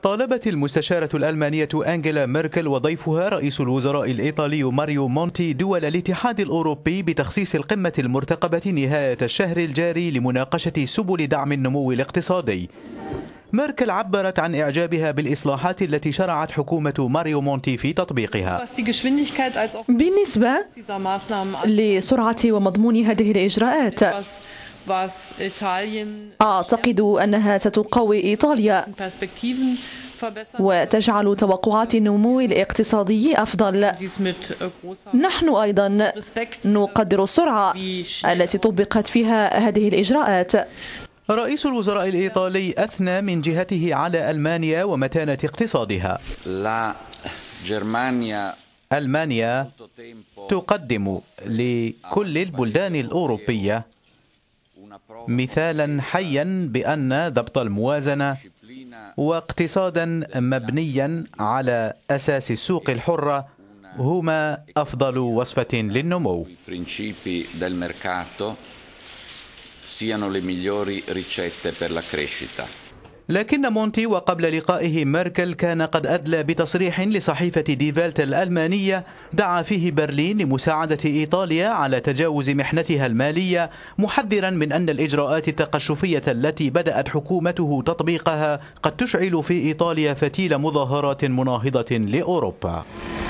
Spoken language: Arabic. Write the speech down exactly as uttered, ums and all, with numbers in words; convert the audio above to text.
طالبت المستشارة الألمانية أنجيلا ميركل وضيفها رئيس الوزراء الإيطالي ماريو مونتي دول الاتحاد الأوروبي بتخصيص القمة المرتقبة نهاية الشهر الجاري لمناقشة سبل دعم النمو الاقتصادي. ميركل عبرت عن إعجابها بالإصلاحات التي شرعت حكومة ماريو مونتي في تطبيقها. بالنسبة لسرعة ومضمون هذه الإجراءات، أعتقد أنها ستقوي إيطاليا وتجعل توقعات النمو الاقتصادي أفضل. نحن أيضا نقدر السرعة التي طبقت فيها هذه الإجراءات. رئيس الوزراء الإيطالي أثنى من جهته على ألمانيا ومتانة اقتصادها. ألمانيا تقدم لكل البلدان الأوروبية مثالا حيا بأن ضبط الموازنة واقتصادا مبنيا على أساس السوق الحرة هما أفضل وصفة للنمو. لكن مونتي وقبل لقائه ميركل كان قد أدلى بتصريح لصحيفة دي فيلت الألمانية دعا فيه برلين لمساعدة إيطاليا على تجاوز محنتها المالية، محذرا من أن الإجراءات التقشفية التي بدأت حكومته تطبيقها قد تشعل في إيطاليا فتيل مظاهرات مناهضة لأوروبا.